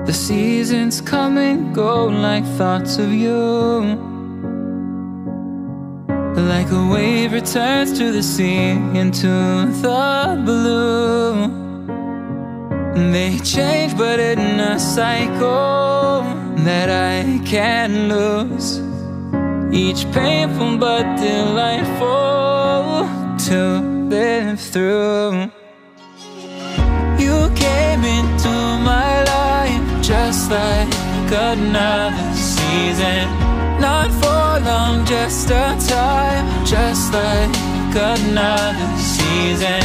The seasons come and go like thoughts of you. Like a wave returns to the sea into the blue. They change but in a cycle that I can't lose. Each painful but delightful to live through. You came into my life just like another season. Not for long, just a time, just like another season.